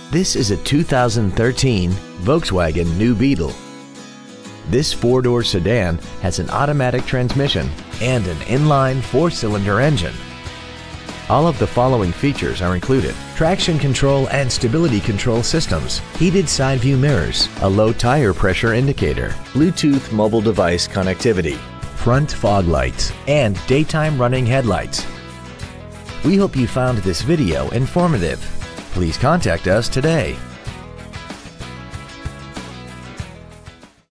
This is a 2013 Volkswagen New Beetle. This four-door sedan has an automatic transmission and an inline four-cylinder engine. All of the following features are included: traction control and stability control systems, heated side view mirrors, a low tire pressure indicator, Bluetooth mobile device connectivity, front fog lights, and daytime running headlights. We hope you found this video informative. Please contact us today.